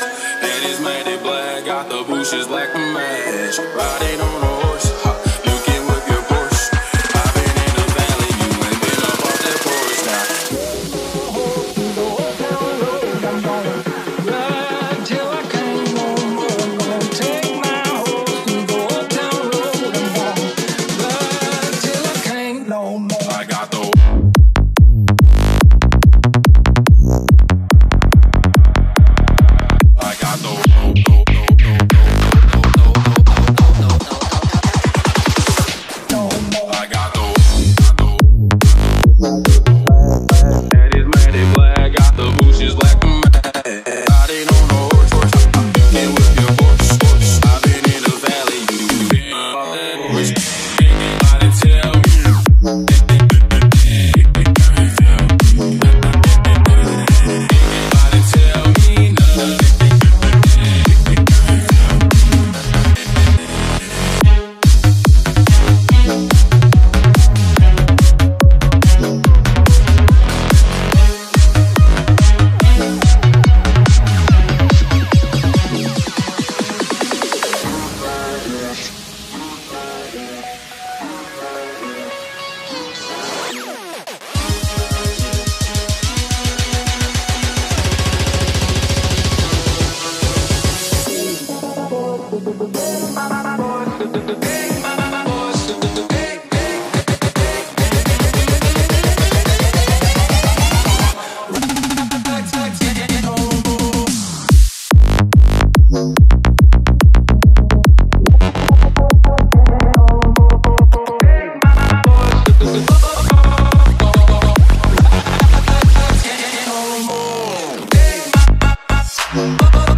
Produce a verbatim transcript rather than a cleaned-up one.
And it's made it black, got the bushes like a match. Riding on a horse, ha, you can whip your Porsche. I've been in the valley, you ain't been up off that porch now. Ride till I can't no more. I'm gonna take my horse and go down the road. I'm gonna ride till I can't no more. I got the I got the I got the That is mad and black, got the bushes like a man. Riding on a horse, you can whip your Porsche. I've been in the valley, you been off that porch. Anybody tell me? Anybody tell me nothing? Oh,